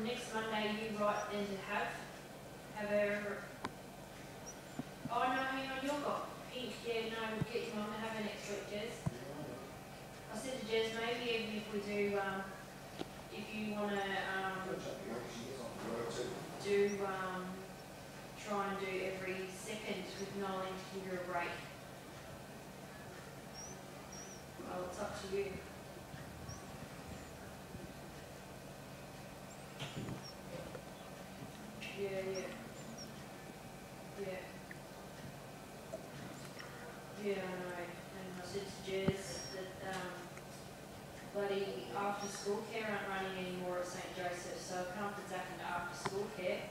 from next Monday, you write then to have her. Oh no, hang on, you've got pink. Yeah, no, we'll get your mum to have her next week, Jez. I said to Jez, maybe even if we do, if you want to try and do every second with Nolan to give her a break. Well, it's up to you. Yeah. Yeah, I know. And I said to Jez that bloody after school care aren't running anymore at St Joseph's, so I can't put Zach into after school care.